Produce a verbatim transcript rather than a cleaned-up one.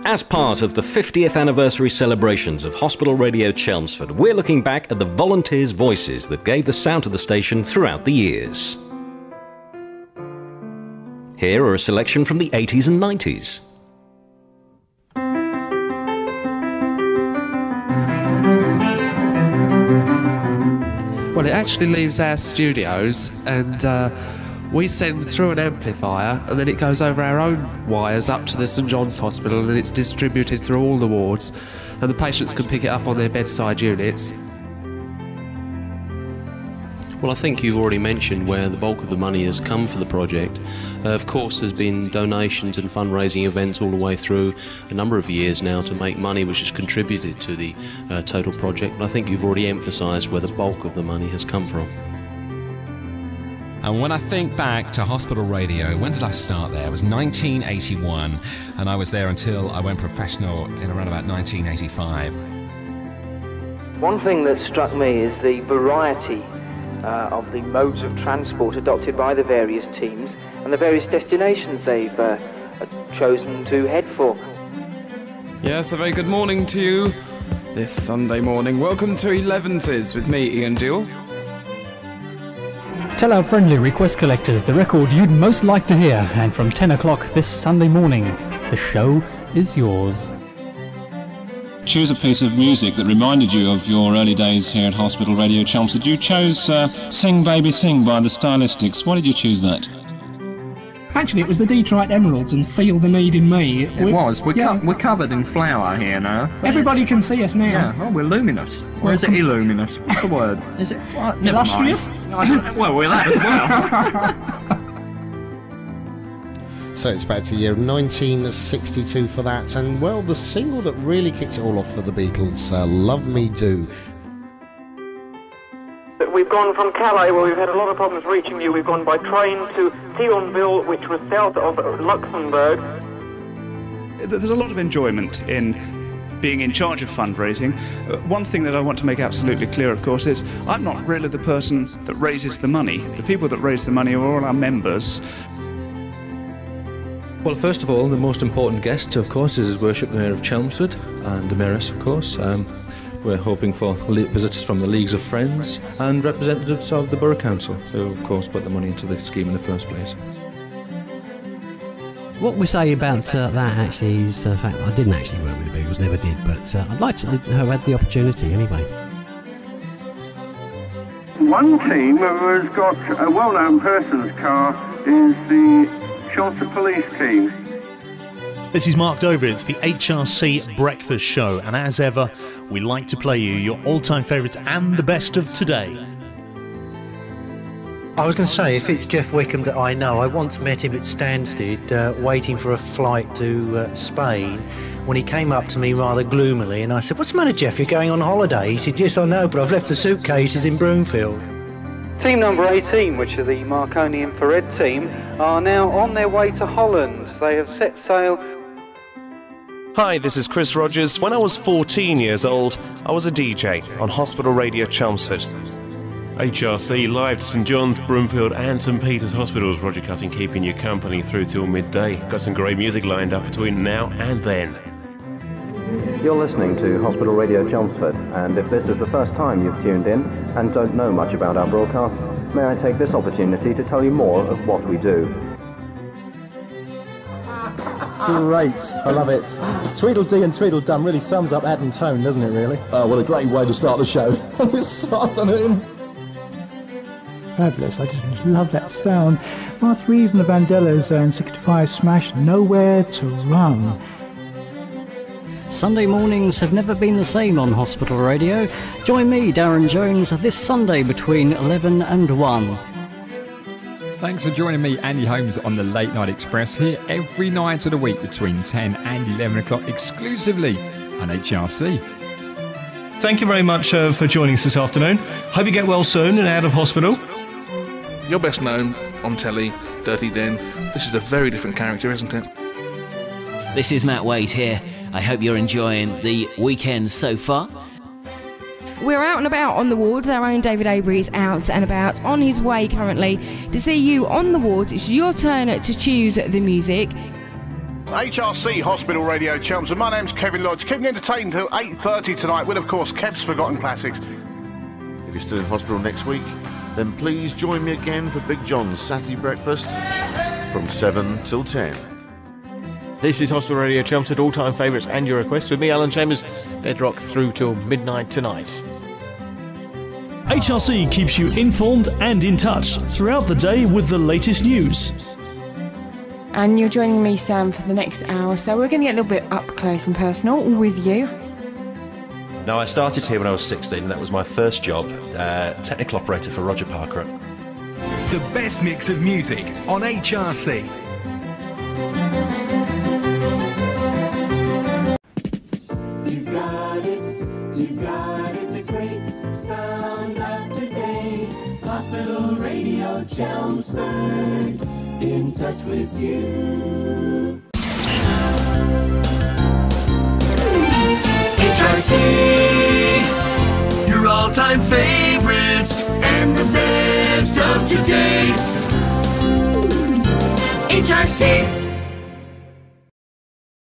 As part of the fiftieth anniversary celebrations of Hospital Radio Chelmsford, we're looking back at the volunteers' voices that gave the sound to the station throughout the years. Here are a selection from the eighties and nineties. Well, it actually leaves our studios and uh, we send through an amplifier and then it goes over our own wires up to the St John's Hospital and it's distributed through all the wards and the patients can pick it up on their bedside units. Well, I think you've already mentioned where the bulk of the money has come for the project. Uh, of course, there's been donations and fundraising events all the way through a number of years now to make money which has contributed to the uh, total project. But I think you've already emphasised where the bulk of the money has come from. And when I think back to Hospital Radio, when did I start there? It was nineteen eighty-one, and I was there until I went professional in around about nineteen eighty-five. One thing that struck me is the variety Uh, of the modes of transport adopted by the various teams and the various destinations they've uh, chosen to head for. Yes, a very good morning to you this Sunday morning. Welcome to eleven's with me, Ian Deal. Tell our friendly request collectors the record you'd most like to hear, and from ten o'clock this Sunday morning, the show is yours. Choose a piece of music that reminded you of your early days here at Hospital Radio Chelmsford. You chose uh, Sing Baby Sing by the Stylistics. Why did you choose that? Actually, it was the Detroit Emeralds and Feel the Need in Me. It we're, was. We're, yeah. co we're covered in flour here now. Everybody can see us now. Yeah, oh, we're luminous. Or is it illuminous? What's the word? Is it uh, illustrious? I don't, well, we're that as well. So it's back to the year nineteen sixty-two for that, and well, the single that really kicked it all off for the Beatles, uh, Love Me Do. We've gone from Calais, where we've had a lot of problems reaching you. We've gone by train to Thionville, which was south of Luxembourg. There's a lot of enjoyment in being in charge of fundraising. Uh, one thing that I want to make absolutely clear, of course, is I'm not really the person that raises the money. The people that raise the money are all our members. Well, first of all, the most important guest, of course, is His Worship the Mayor of Chelmsford and the Mayoress, of course. Um, we're hoping for visitors from the Leagues of Friends and representatives of the Borough Council, who, of course, put the money into the scheme in the first place. What we say about uh, that actually is the fact that I didn't actually work with the Beatles, never did, but uh, I'd like to have had the opportunity anyway. One team who has got a well-known person's car is the Chelmsford Police team. This is Mark Dover, it's the H R C Breakfast Show, and as ever, we like to play you your all-time favourites and the best of today. I was going to say, if it's Jeff Wickham that I know, I once met him at Stansted, uh, waiting for a flight to uh, Spain, when he came up to me rather gloomily, and I said, "What's the matter, Jeff? You're going on holiday?" He said, "Yes, I know, but I've left the suitcases in Broomfield." Team number eighteen, which are the Marconi Infrared team, are now on their way to Holland. They have set sail. Hi, this is Chris Rogers. When I was fourteen years old, I was a D J on Hospital Radio Chelmsford. H R C live to St John's, Broomfield and St Peter's Hospitals. Roger Cutting keeping you company through till midday. Got some great music lined up between now and then. You're listening to Hospital Radio Chelmsford, and if this is the first time you've tuned in and don't know much about our broadcast, may I take this opportunity to tell you more of what we do. Great, I love it. Tweedledee and Tweedledum really sums up Ad and Tone, doesn't it, really? Oh, what a great way to start the show this afternoon. Fabulous, I just love that sound. Last reason the Vandellas and sixty-five Smash, Nowhere to Run. Sunday mornings have never been the same on Hospital Radio. Join me, Darren Jones, this Sunday between eleven and one. Thanks for joining me, Andy Holmes, on the Late Night Express, here every night of the week between ten and eleven o'clock, exclusively on H R C. Thank you very much uh, for joining us this afternoon. Hope you get well soon and out of hospital. You're best known on telly, Dirty Den. This is a very different character, isn't it? This is Matt Wade here. I hope you're enjoying the weekend so far. We're out and about on the wards. Our own David Avery is out and about on his way currently to see you on the wards. It's your turn to choose the music. H R C Hospital Radio Chelmsford. My name's Kevin Lodge. Keeping you entertained till eight thirty tonight with, of course, Kev's Forgotten Classics. If you're still in hospital next week, then please join me again for Big John's Saturday breakfast from seven till ten. This is Hospital Radio Chelmsford, all-time favourites and your requests with me, Alan Chambers. Bedrock through till midnight tonight. H R C keeps you informed and in touch throughout the day with the latest news. And you're joining me, Sam, for the next hour, so we're going to get a little bit up close and personal with you. Now, I started here when I was sixteen, and that was my first job, uh, technical operator for Roger Parker. The best mix of music on H R C. You've got it, you've got it, the great sound of today. Hospital Radio Chelmsford, in touch with you. H R C, your all-time favorites and the best of today. H R C.